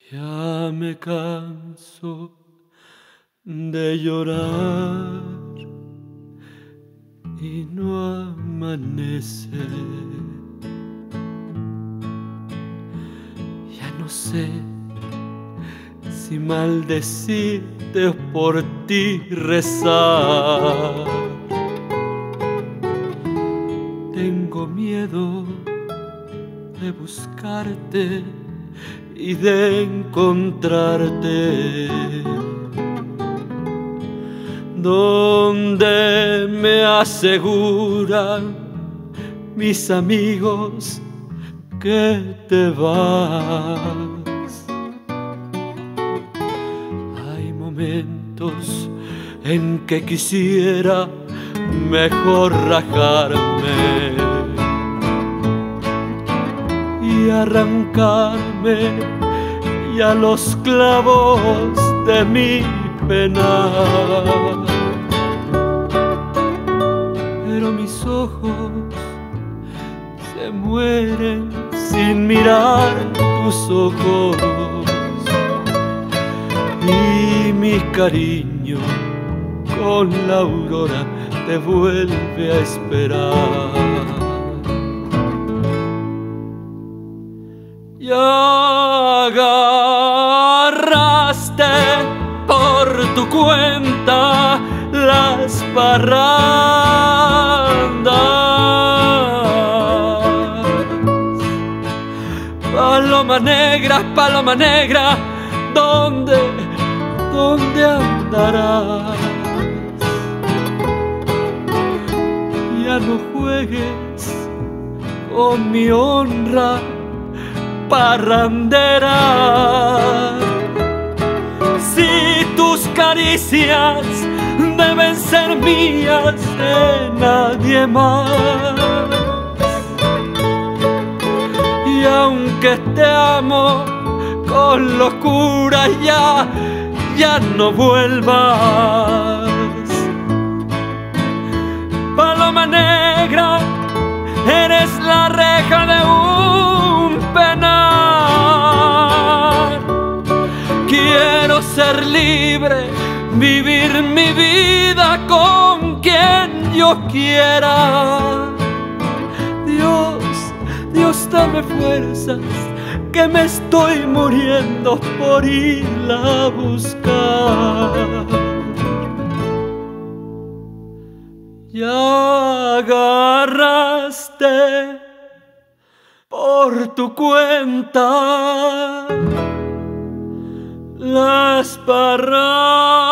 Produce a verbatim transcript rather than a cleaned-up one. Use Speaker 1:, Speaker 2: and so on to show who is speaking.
Speaker 1: Ya me canso de llorar y no amanece. Ya no sé si maldecirte o por ti rezar. Tengo miedo de buscarte y de encontrarte donde me aseguran mis amigos que te vas. Hay momentos en que quisiera mejor rajarme y arrancarme ya los clavos de mi penar. Pero mis ojos se mueren sin mirar tus ojos y mi cariño con la aurora te vuelve a esperar. Ya agarraste por tu cuenta las parrandas. Paloma negra, paloma negra, ¿dónde, dónde andarás? Ya no juegues con mi honra parrandera. Si tus caricias deben ser mías de nadie más, y aunque te amo con locura, ya, ya no vuelvas. Paloma negra, eres la reja de un penar. Quiero ser libre, vivir mi vida con quien yo quiera. Dios, Dios, dame fuerzas, que me estoy muriendo por irla a buscar. Ya agarraste por tu cuenta las parrandas.